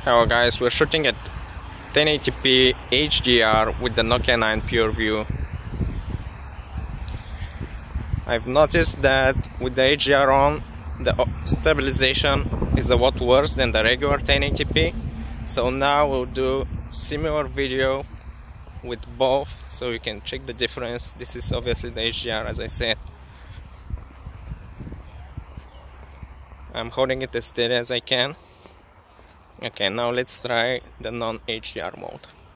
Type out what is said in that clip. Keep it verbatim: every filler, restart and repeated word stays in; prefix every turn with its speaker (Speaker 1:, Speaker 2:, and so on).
Speaker 1: Hello guys, we're shooting at ten eighty p H D R with the Nokia nine PureView. I've noticed that with the H D R on, the stabilization is a lot worse than the regular ten eighty p. So now we'll do similar video with both so you can check the difference. This is obviously the H D R, as I said. I'm holding it as steady as I can. Okay, now let's try the non-H D R mode.